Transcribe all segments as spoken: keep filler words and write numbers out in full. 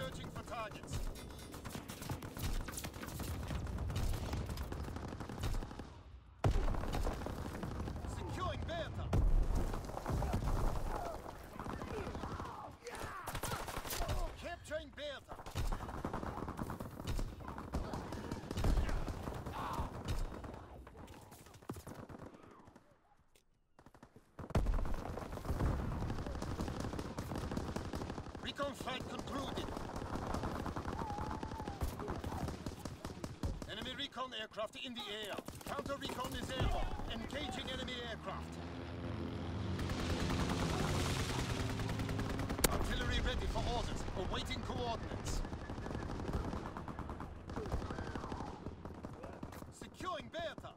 Searching for targets. Securing Bertha. Capturing Bertha. Recon flight concluded. Enemy recon aircraft in the air. Counter recon is airborne. Engaging enemy aircraft. Artillery ready for orders. Awaiting coordinates. Securing Bertha.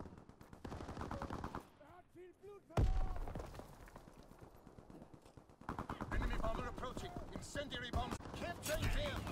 Enemy bomber approaching. Incendiary bombs. Capturing Bertha.